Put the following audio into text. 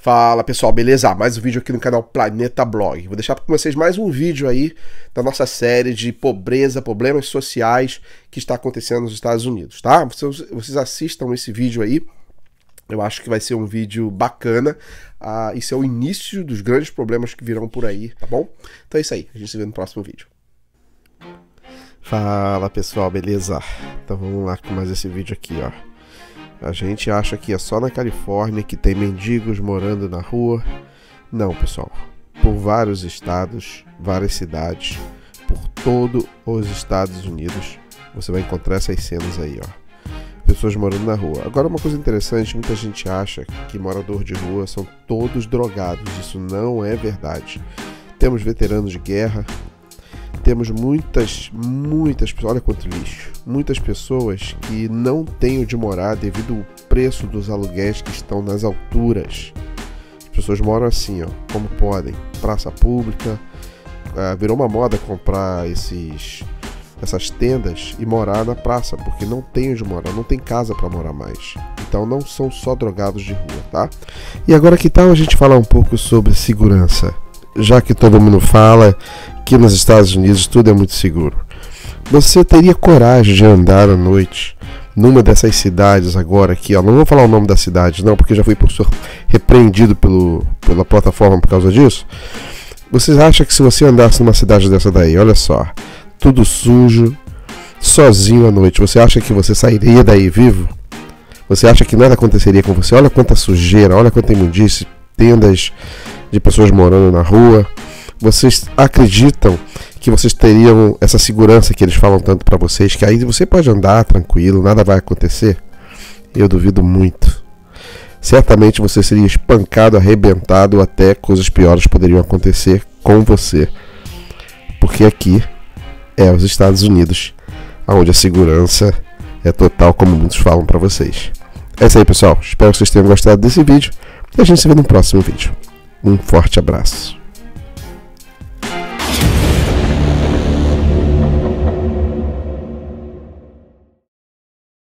Fala pessoal, beleza? Mais um vídeo aqui no canal Planeta Blog. Vou deixar para vocês mais um vídeo aí da nossa série de pobreza, problemas sociais que está acontecendo nos Estados Unidos, tá? Vocês assistam esse vídeo aí, eu acho que vai ser um vídeo bacana. Isso é o início dos grandes problemas que virão por aí, tá bom? Então é isso aí, a gente se vê no próximo vídeo. Fala pessoal, beleza? Então vamos lá com mais esse vídeo aqui, ó. A gente acha que é só na Califórnia que tem mendigos morando na rua. Não, pessoal. Por vários estados, várias cidades, por todo os Estados Unidos, você vai encontrar essas cenas aí, ó. Pessoas morando na rua. Agora, uma coisa interessante, muita gente acha que morador de rua são todos drogados. Isso não é verdade. Temos veteranos de guerra. Temos muitas pessoas, olha quanto lixo, muitas pessoas que não têm onde morar devido ao preço dos aluguéis que estão nas alturas. As pessoas moram assim, ó, como podem, praça pública, virou uma moda comprar essas tendas e morar na praça, porque não tem onde morar, não tem casa para morar mais. Então não são só drogados de rua, tá? E agora que tal a gente falar um pouco sobre segurança? Já que todo mundo fala que nos Estados Unidos tudo é muito seguro. Você teria coragem de andar à noite numa dessas cidades agora aqui, ó? Não vou falar o nome da cidade não, porque já fui repreendido pela plataforma por causa disso. Vocês acham que se você andasse numa cidade dessa daí, olha só, tudo sujo, sozinho à noite, você acha que você sairia daí vivo? Você acha que nada aconteceria com você? Olha quanta sujeira, olha quanta imundície, tendas de pessoas morando na rua. Vocês acreditam que vocês teriam essa segurança que eles falam tanto para vocês, que aí você pode andar tranquilo, nada vai acontecer? Eu duvido muito. Certamente você seria espancado, arrebentado, até coisas piores poderiam acontecer com você. Porque aqui é os Estados Unidos, onde a segurança é total, como muitos falam para vocês. É isso aí, pessoal. Espero que vocês tenham gostado desse vídeo e a gente se vê no próximo vídeo. Um forte abraço.